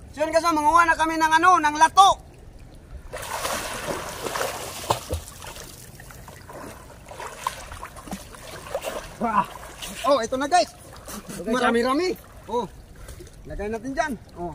So yun kasi, manguha na kami ng ano, ng lato. Oh, ito na guys. Marami-rami. Oh. Lagay natin dyan. Oh.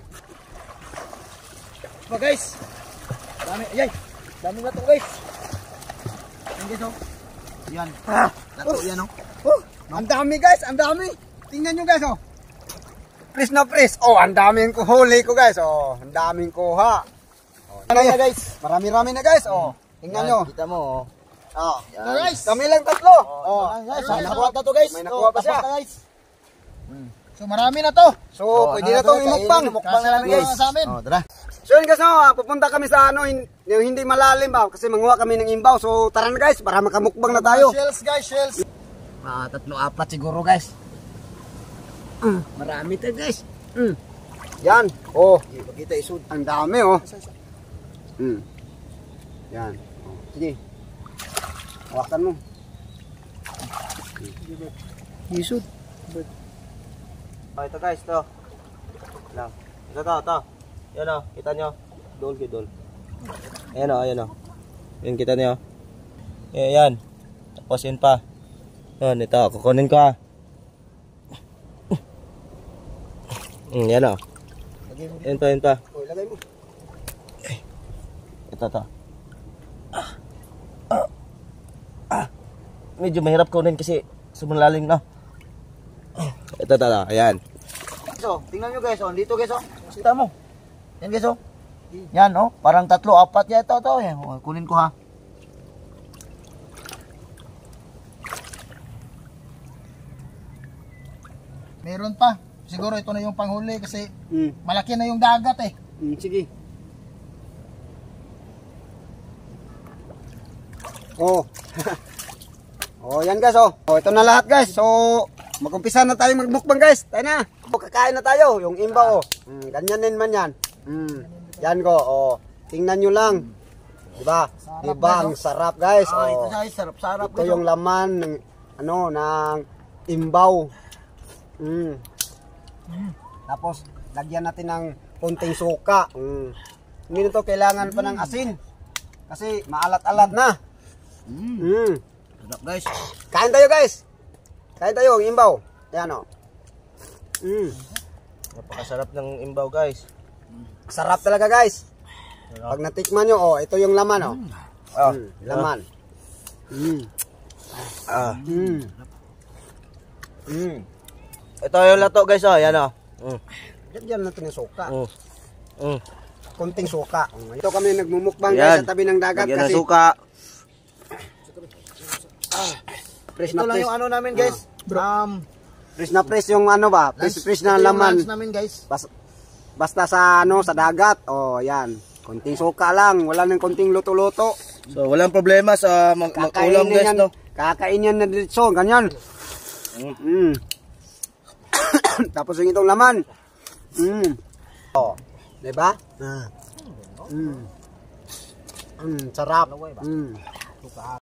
So guys. Dami, ayay. Dami na to guys. Yan guys, oh. Yan. Lato, yan, oh. Oh, ang dami guys, ang dami. Tingnan nyo guys, oh. Fresh na fresh. Oh, ang daming huli ko guys. Oh, ang daming kuha. Oh, ano na guys? Marami-rami na guys. Oh, tingnan nyo. Kita mo, oh. Oh, guys. kami lang tatlo. Oh, Guys, may nakuha na to guys. May nakuha pa siya. Guys. So marami na to. So, pwede na itong imukbang. Mukbang na namin guys. Sa amin. Oh, tara. So yun guys, pupunta kami sa ano, yung hindi malalim ba, kasi manguha kami ng imbaw. So tara na guys, para makamukbang na tayo. Shells guys, shells. 3-4 siguro guys. Marami to guys. Yan. Oh, Kita isud. ang dami oh. Yan. Oh, sige. Hawakan mo. Isud. Oh, ito guys, to. Lang. Ito. Yan o, kita nyo. Dol, kidol. Ayan o, ayan o. Yan, kita nyo. Yan. Tapos yun pa. Yan, ito. Kukunin ko ha. Yan o. Yan pa. Oh, ilagay mo. Ito. Medyo mahirap kunin kasi sumalalim na. Ito. Ayan. So, tingnan nyo guys, oh. Dito guys, oh. Kita mo. Yan guys, oh. Yan, oh. Parang 3-4 ya ito. Yan. Oh, kunin ko ha. Meron pa. Siguro ito na yung panghuli kasi malaki na yung dagat eh. Sige. Oh. Oh, yan guys oh. Oh, ito na lahat guys. So, mag-umpisa na tayo magmukbang guys. Tayo na. Kakain na tayo. Yung imbaw oh. Ganyan din man yan. Yan ko. Oh. Tingnan nyo lang. Diba? Diba? Ang sarap guys. Ito Oh. guys, sarap-sarap. Ito yung laman ng ano ng imbaw. Tapos lagyan natin ng konting suka. Hindi na to kailangan pa ng asin. Kasi maalat-alat na. Sarap guys. Kain tayo guys. Kain tayo ng imbaw. Ayan o. Napakasarap ng imbaw guys. Sarap talaga guys. Pag natikman nyo, oh, ito yung laman oh. Laman. Ito yung lato guys oh, yan oh. Lagyan natin ng suka. Mm. Konting suka. Ito kami nagmumukbang guys sa tabi ng dagat. Lagyan kasi ng suka. fresh Ito na lang fresh. yung ano namin guys. Fresh na fresh yung ano ba? Fresh na laman. Lunch namin guys. Basta sa ano, sa dagat. Oh, yan. Konting suka lang, wala nang konting luto-luto. So walang problema sa mag-ulam guys no. Kakain yan na dito, ganyan. Tapos yung itong laman. Oh, 'di ba? Sarap.